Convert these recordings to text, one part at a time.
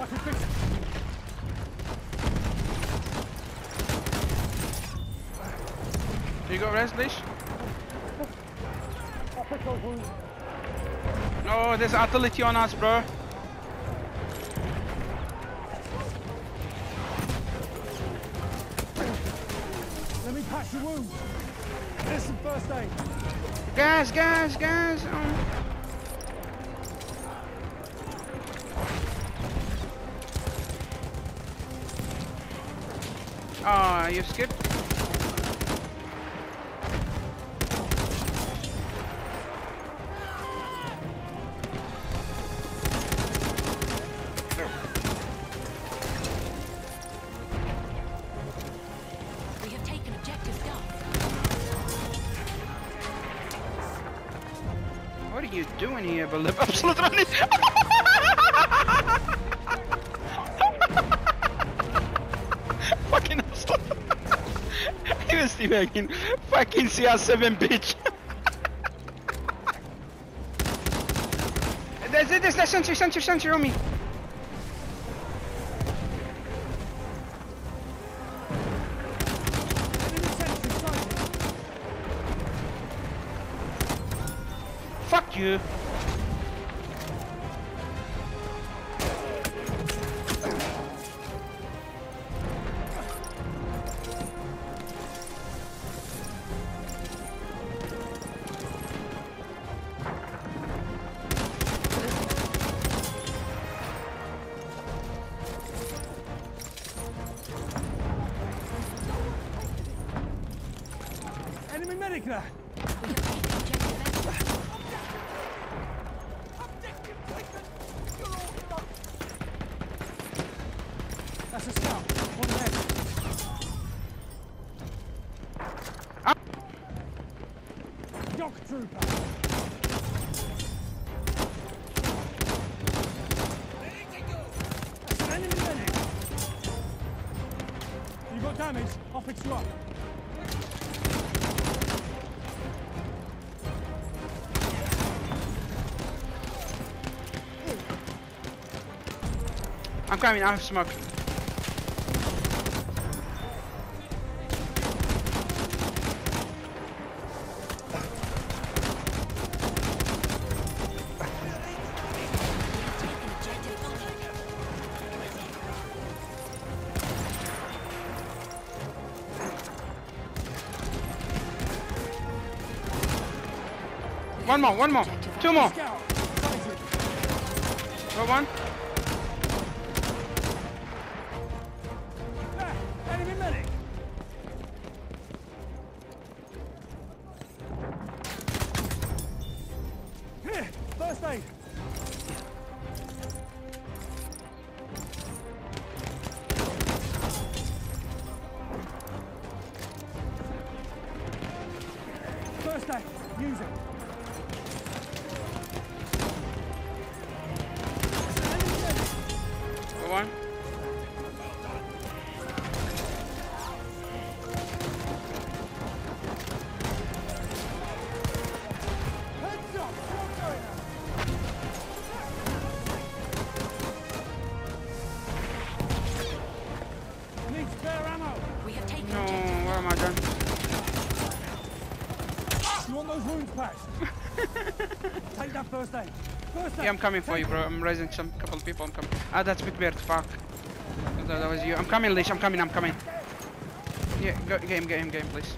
I can fix it. You got res, Leash? I'll fix those wounds. No, there's artillery on us, bro. Let me patch your wounds. Here's some first aid. Guys. Oh, you skipped? We have taken objective Duff. What are you doing here, Bullet? Absolutely. Fucking he was fucking CR7 bitch. There's sentry on me. Fuck you. Enemy medic there. That's a scout. On the head. Shock trooper. That's an enemy medic. You got damage? I'll fix you up. I'm coming, I have smoke. One more. Two more. Scout. Go one. There. Enemy medic. Here. First aid. First aid. Use it. Go one. Heads up. What's going on? Need spare ammo. We have taken No, objective where am I done? You want those wounds patched? Take that first aid. First aid. Yeah, I'm coming for you, bro. I'm raising some couple of people. I'm coming. Ah, that's Big Fuck. That was you. I'm coming, Leash. I'm coming. Yeah, go, game, please.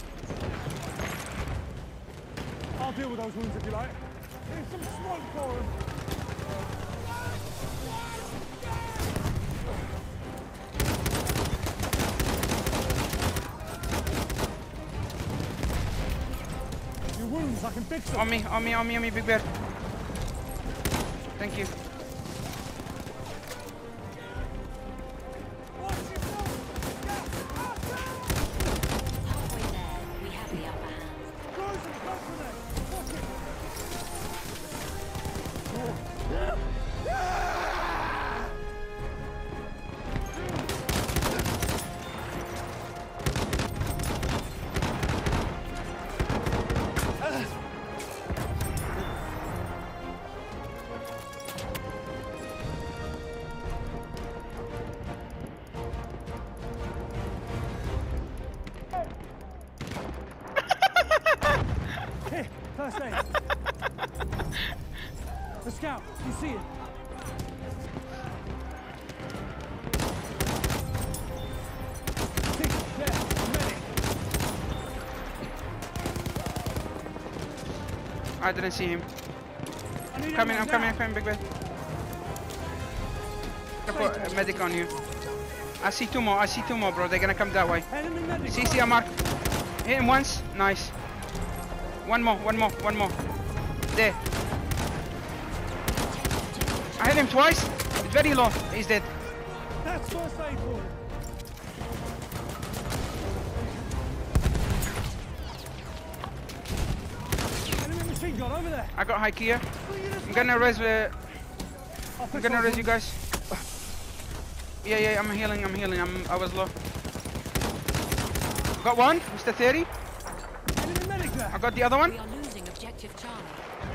I'll deal with those wounds if you like. Here's some smoke for him. Your wounds, I can fix them. On me, Big Bear. Thank you. halfway there. We have the upper hand. Close them, go for them. Watch it. first aid. The scout, you see it? See, there, medic. I didn't see him. I need Coming, ammo I'm coming, now. I'm coming, big bed. I put a medic on you. I see two more, bro. They're gonna come that way. Enemy medic. CC, mark. Hit him once. Nice. One more. There. I hit him twice. It's very low. He's dead. That's first aid for you. Enemy machine gun over there. I got high Kia. I'm gonna res. I'm gonna res you guys. Yeah. I'm healing. I was low. Got one. Mr. 30. Enemy medic there. I got the other one. We are losing objective Charlie.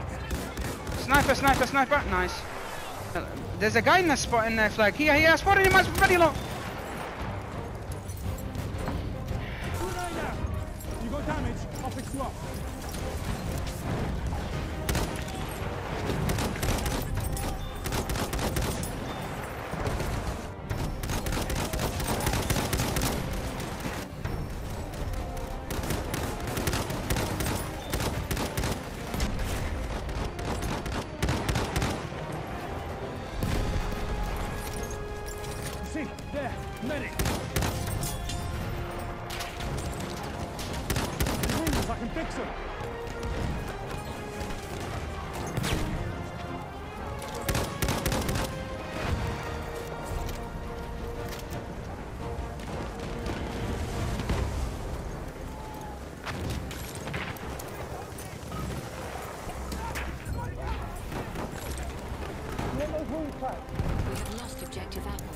Sniper. Nice. There's a guy in the spot in the flag. Here. I spotted him. I was very low. Grenade out. You got damage. I'll fix you up. See, there, medic. Wounds, I can fix them. Let those wounds back. We have lost objective apples.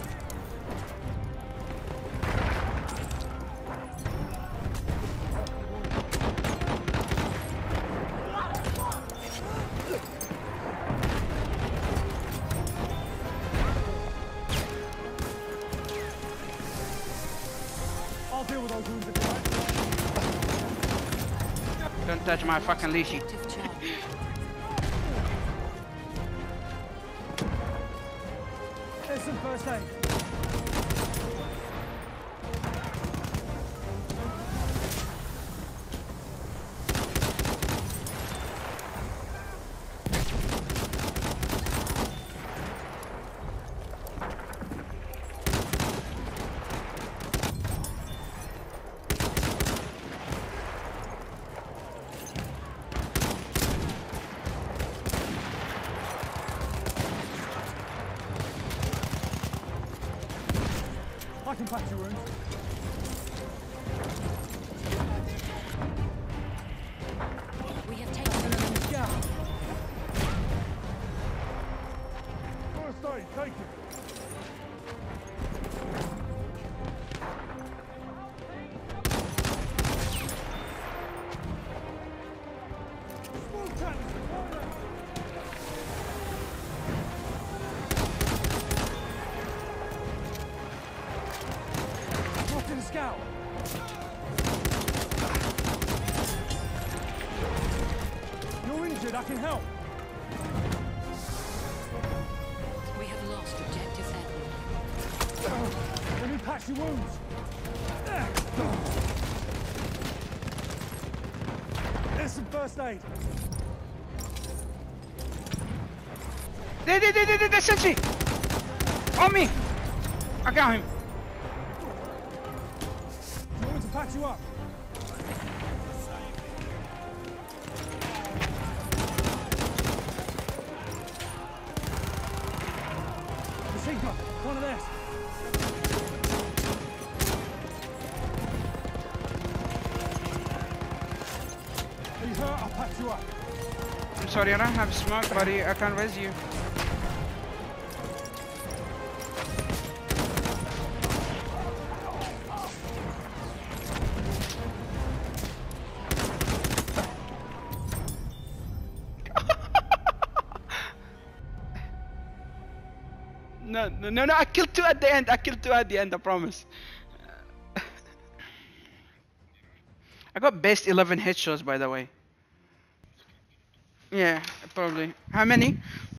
I'll deal with those wounds if you like. Don't touch my fucking leashy. Objective Charlie. There's some first aid. I can patch your wounds. We have taken Enemy scout. First aid, take it. Small cannons, fire. Lost in the scout. You're injured, I can help. We have lost objective Edward. Let me patch your wounds. There's some first aid. There, Sensi! On me! I got him. You want me to patch you up? Machine gun, one of theirs. Are you hurt? I'll patch you up. I'm sorry, I don't have smoke, buddy. I can't res you. No, I killed two at the end. I promise. I got best 11 headshots, by the way. Yeah, probably. How many?